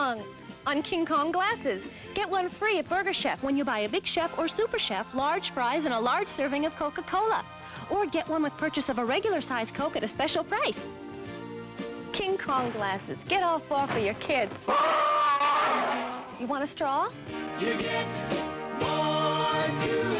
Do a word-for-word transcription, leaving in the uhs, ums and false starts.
Kong on King Kong glasses. Get one free at Burger Chef when you buy a Big Chef or Super Chef, large fries, and a large serving of Coca-Cola. Or get one with purchase of a regular size Coke at a special price. King Kong glasses. Get all four for your kids. You want a straw? You get more to